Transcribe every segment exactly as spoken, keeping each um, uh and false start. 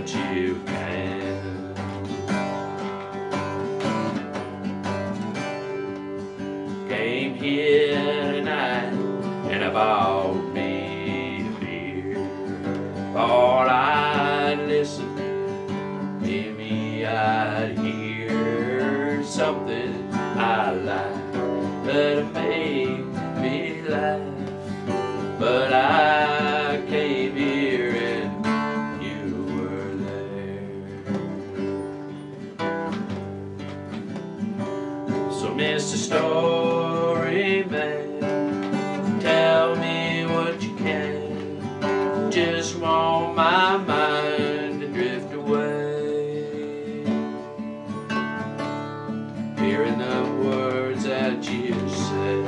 what you can. Came here tonight and I bought me a beer. Thought I'd listen, maybe I'd hear something I like that'd make me laugh. But I came here and you were there. So Mister Storyman, tell me what you can. Just want my mind to drift away, hearing the words that you say.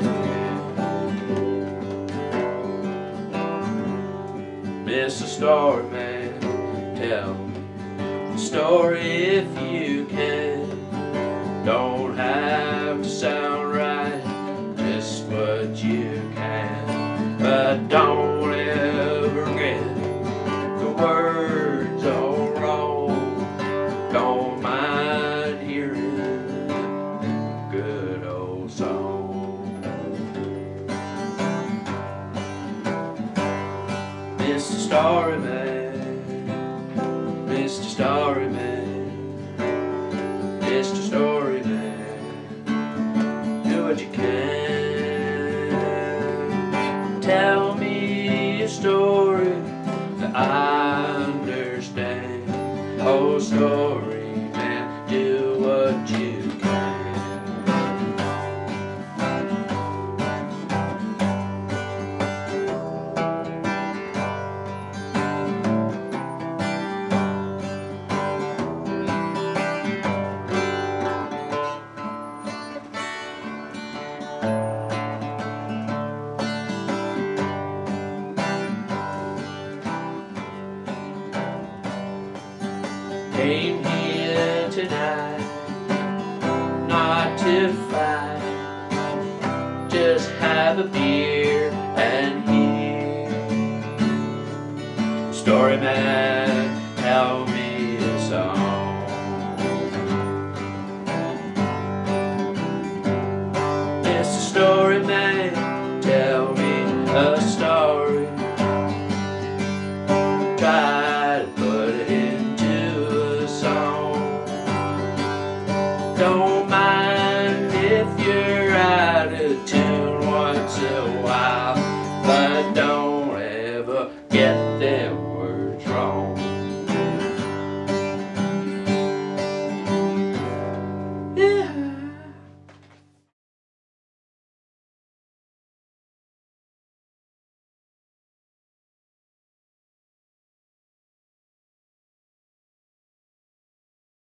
Mister Storyman, tell me the story if you can. Don't have to sound right, just what you can. But don't ever get the words all wrong. Don't mind hearing a good old song. Mister Storyman, Mister Storyman, Mister Storyman, do what you can. Tell me a story that I understand. Oh, Storyman, do what you can. Came here tonight, not to fight, just have a beer and hear. Storyman, tell me a song. Mister Storyman, tell me a